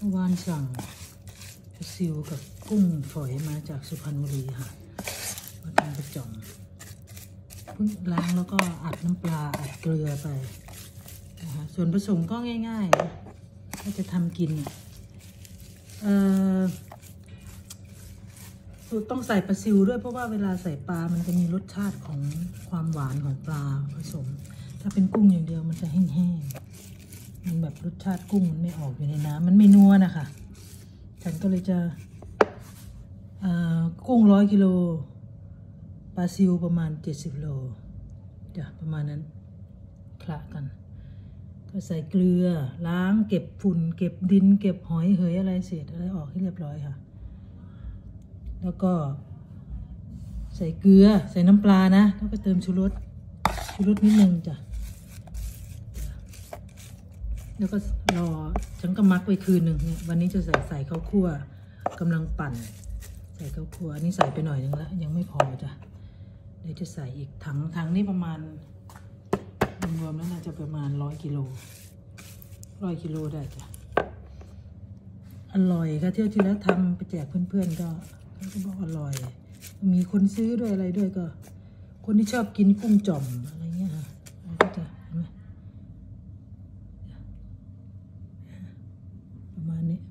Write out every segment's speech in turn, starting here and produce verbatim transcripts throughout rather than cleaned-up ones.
มื่อวานสั่งซิวกับกุ้งฝอยมาจากสุพรรณบุรีค่ะมาทำกระจ่องล้างแล้วก็อัดน้ำปลาอัดเกลือไปนะคะส่วนผสมก็ง่ายๆนะถ้าจะทำกินเอ่อต้องใส่ปลาซิวด้วยเพราะว่าเวลาใส่ปลามันจะมีรสชาติของความหวานของปลาผสมถ้าเป็นกุ้งอย่างเดียวมันจะแห้งๆมันแบบรสชาติกุ้งมันไม่ออกอยู่ในน้ำมันไม่นัวนะคะฉันก็เลยจะกุ้งร้อยกิโลปลาซิวประมาณเจ็ดสิบโลจ้ะประมาณนั้นคละกันก็ใส่เกลือล้างเก็บฝุ่นเก็บดินเก็บหอยเหยอะไรเศษอะไรออกให้เรียบร้อยค่ะแล้วก็ใส่เกลือใส่น้ำปลานะแล้วก็เติมชูรสชูรสนิดนึงจ้ะแล้วก็รอฉันก็มักไว้คืนหนึ่งเนี่ยวันนี้จะใส่ใส่ข้าวคั่วกำลังปั่นใส่ข้าวคั่วนี่ใส่ไปหน่อยนึงแล้วยังไม่พอจ้ะเดี๋ยวจะใส่อีกถังถังนี้ประมาณรวมแล้วน่าจะประมาณร้อยกิโลร้อยกิโลได้จ้ะอร่อยค่ะเที่ยวที่แล้วทำไปแจกเพื่อนๆก็ก็บอกอร่อยมีคนซื้อด้วยอะไรด้วยก็คนที่ชอบกินกุ้งจ่อมอะไรเงี้ยค่ะก็จะเห็นไหมประมาณนี้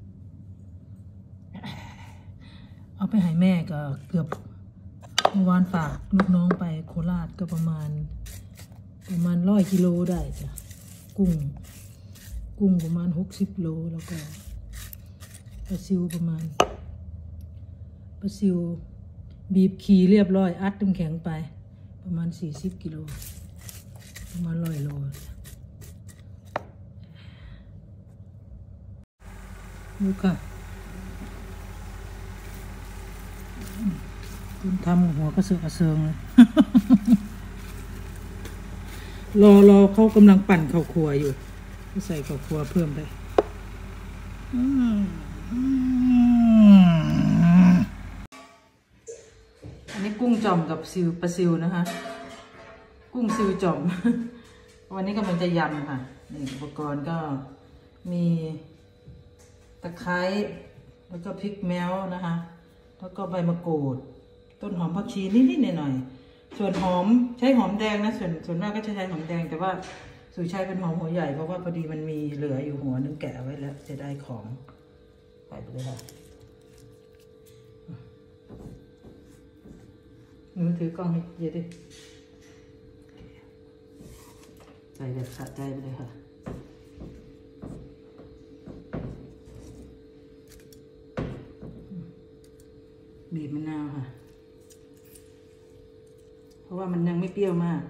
เอาไปให้แม่ก็เกือบเมื่อวานฝากลูกน้องไปโคราชก็ประมาณประมาณร้อยกิโลได้จ้ะกุ้งกุ้งประมาณหกสิบโลแล้วก็ปลาซิวประมาณปลาซิวบีบขีเรียบร้อยอัดน้ำแข็งไปประมาณสี่สิบกิโลประมาณร้อยโลดูค่ะคุณทำหัวกระเสือกกระเซิงเลย รอรอเขากำลังปั่นข้าวคั่วอยู่ก็ใส่ข้าวคั่วเพิ่มไปอันนี้กุ้งจ่อมกับซิวปลาซิวนะคะกุ้งซิวจ่อม วันนี้กำลังจะยำค่ะนี่อุปกรณ์ก็มีตะไคร้แล้วก็พริกแม้วนะคะแล้วก็ใบมะกรูดต้นหอมผักชีนิดๆหน่อยๆส่วนหอมใช้หอมแดงนะส่วนส่วนมากก็จะใช้หอมแดงแต่ว่าสุชัยเป็นหอมหัวใหญ่เพราะว่าพอดีมันมีเหลืออยู่หัวนึงแกะไว้แล้วจะได้ของใส่ไปเลยค่ะหนูถือกล้องให้เยอะดิใส่แบบสะใจไปเลยค่ะบีบมะนาวค่ะเพราะว่ามันยังไม่เปรี้ยวมาก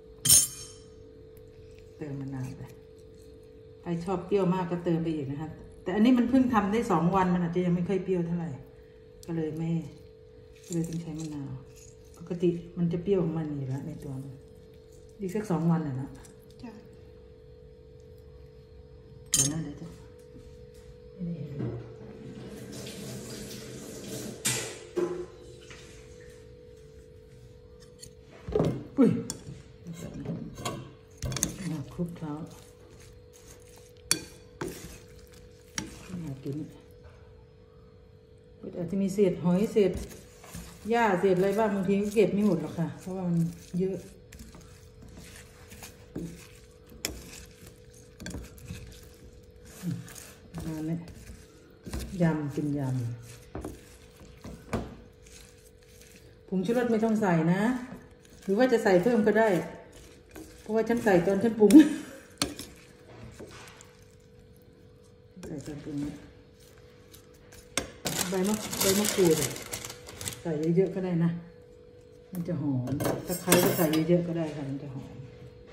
เติมมะนาวไปใครชอบเปรี้ยวมากก็เติมไปอีกนะคะแต่อันนี้มันเพิ่งทำได้สองวันมันอาจจะยังไม่ค่อยเปรี้ยวเท่าไหร่ก็เลยไม่ก็เลยต้องใช้มะนาวปกติมันจะเปรี้ยวของมันอยู่แล้วในตัวมันอีกสักสองวันแหละนะจ้ะเดี๋ยวนั่นเดี๋ยวจะอุ้ยคลุกเท้าอยากกินอาจจะมีเศษหอยเศษหญ้าเศษอะไรบ้างบางทีก็เก็บไม่หมดหรอกค่ะเพราะว่ามันเยอะมาเนี่ยยำกินยำผงชูรสไม่ต้องใส่นะหรือว่าจะใส่เพิ่มก็ได้เพราะว่าฉันใส่ตอนฉันปรุงใส่ตอนปรุงใบมะใบมะกรูดใส่เยอะๆก็ได้นะมันจะหอมตะไคร้ก็ใส่เยอะๆก็ได้ค่ะมันจะหอม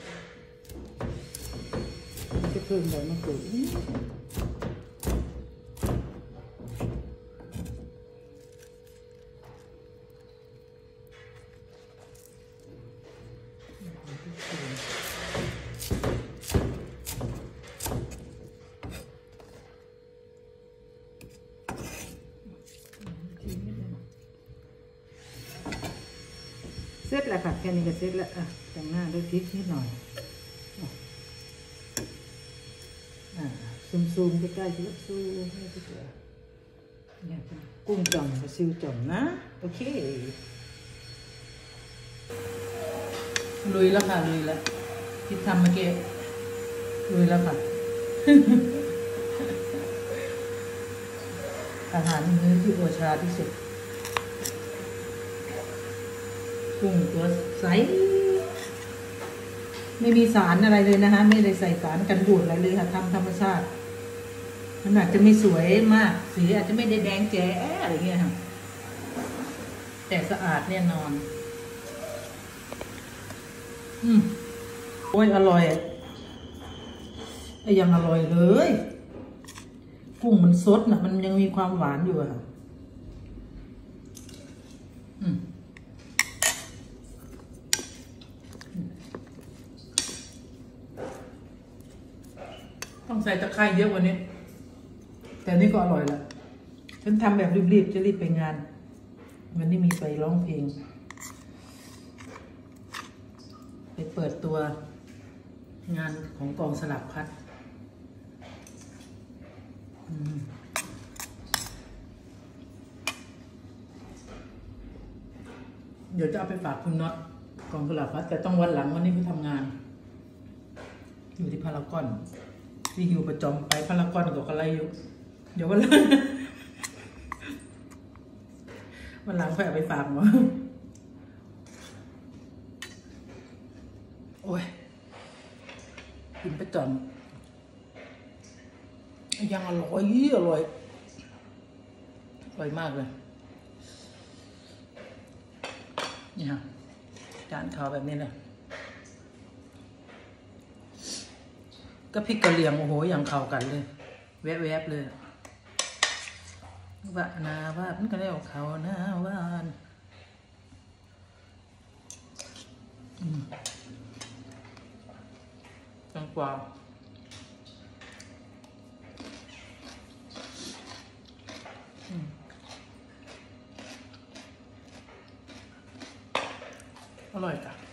จะเพิ่มใบมะกรูดเสร็จแล้วค่ะแค่นี้ก็เสร็จแล้วอ่ะแต่งหน้าด้วยพริกนิดหน่อยอ่ะซูมซูมใกล้ๆจะซูมให้ไปเจอเนี่ยกุ้งจ่อมกับซิวจ่อมนะโอเคลุยแล้วค่ะลุยแล้วที่ทำเมื่อกี้ลุยแล้วค่ะ อาหารมื้อที่โอชาที่สุดกุ้งตัวใสไม่มีสารอะไรเลยนะคะไม่ได้ใส่สารกันบูดอะไรเลยค่ะทำธรรมชาติมันอาจจะไม่สวยมากสีอาจจะไม่ได้แดงแจ๋อะไรเงี้ยค่ะแต่สะอาดแน่นอนอืมโอ้ยอร่อยไอ้ยังอร่อยเลยกุ้งมันสดนะมันยังมีความหวานอยู่อะค่ะอืมต้องใส่ตะไคร้เยอะกว่านี้แต่นี่ก็อร่อยละฉันทำแบบรีบๆจะรีบไปงานวันนี้มีไปร้องเพลงไปเปิดตัวงานของกองสลักพัดเดี๋ยวจะเอาไปฝากคุณน็อตกองสลักพัดแต่ต้องวันหลังวันนี้พี่ทำงานอยู่ที่พารากอนที่อยู่ประจอมไปพารากอนกับอะไรอยู่เดี๋ยววันหลังวันหลังค่อยเอาไปฝากเนาะโอ้ยกินประจอมยังอร่อยอร่อยอร่อยมากเลยนี่ฮะจานข้าวแบบนี้เลยก็พริกกระเหรี่ยงโอ้โหอย่างเข้ากันเลยแวบๆเลยว่านาว่ามันก็แล้วเขาหน้าว่านจังกว่าอร่อยจ้ะ